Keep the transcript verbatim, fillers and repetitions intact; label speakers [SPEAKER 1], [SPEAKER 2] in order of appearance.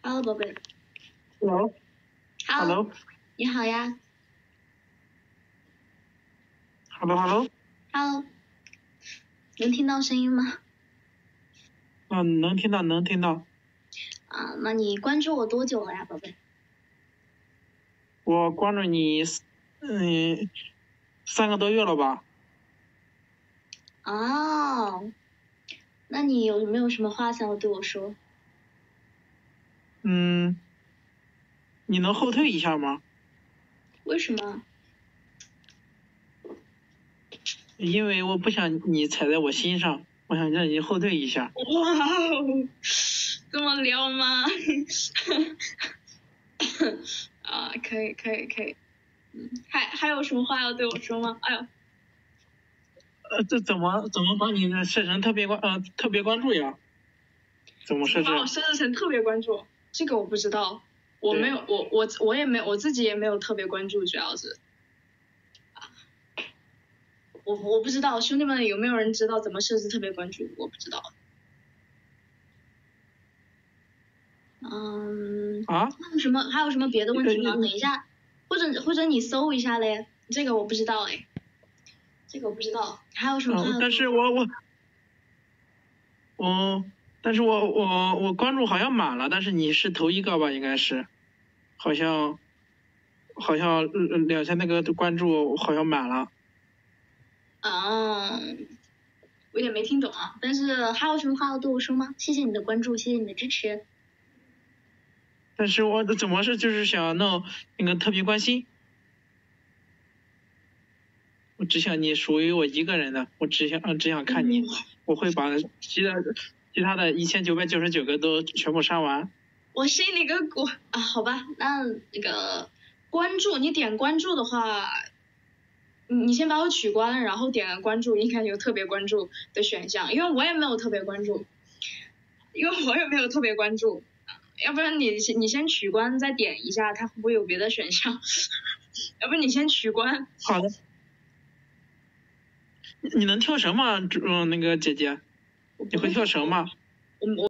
[SPEAKER 1] Hello， 宝贝。
[SPEAKER 2] Hello。Hello。
[SPEAKER 1] 你好呀。
[SPEAKER 2] Hello Hello。
[SPEAKER 1] Hello。能听到声音吗？
[SPEAKER 2] 嗯，能听到，能听到。
[SPEAKER 1] 啊，那你关注我多久了呀，宝贝？
[SPEAKER 2] 我关注你，嗯，三个多月了吧？
[SPEAKER 1] 哦，那你有没有什么话想要对我说？
[SPEAKER 2] 嗯，你能后退一下吗？
[SPEAKER 1] 为什么？
[SPEAKER 2] 因为我不想你踩在我心上，我想让你后退一下。
[SPEAKER 1] 哇哦，这么撩吗？啊，可以可以可以。嗯，还还有什么话要对我说吗？哎呦。
[SPEAKER 2] 呃，这怎么怎么把你的设成特别关呃特别关注呀？怎么设置？
[SPEAKER 1] 把我设置成特别关注，这个我不知道，我没有，我我我也没有，我自己也没有特别关注，主要是，我我不知道兄弟们有没有人知道怎么设置特别关注，我不知道。嗯。
[SPEAKER 2] 啊？
[SPEAKER 1] 还有什么还有什么别的问题吗？等一下，或者或者你搜一下嘞，这个我不知道哎，这个我不知道，还有什么？
[SPEAKER 2] 嗯，但是我我，哦，但是我我我关注好像满了，但是你是头一个吧？应该是，好像好像两千那个关注好像满了。
[SPEAKER 1] 啊，我有点没听懂啊，但是还有什么话要对我说吗？谢谢你的关注，谢谢你的支持。
[SPEAKER 2] 但是我怎么是就是想弄那个特别关心，我只想你属于我一个人的，我只想只想看你，嗯、我会把其他其他的一千九百九十九个都全部删完。
[SPEAKER 1] 我信你个鬼啊！好吧，那那个关注你点关注的话，你先把我取关，然后点关注，应该有特别关注的选项，因为我也没有特别关注，因为我也没有特别关注，要不然你先你先取关再点一下，它会不会有别的选项？要不然你先取关。
[SPEAKER 2] 好的。你能跳绳吗？嗯，那个姐姐，你会跳绳吗？
[SPEAKER 1] 我我。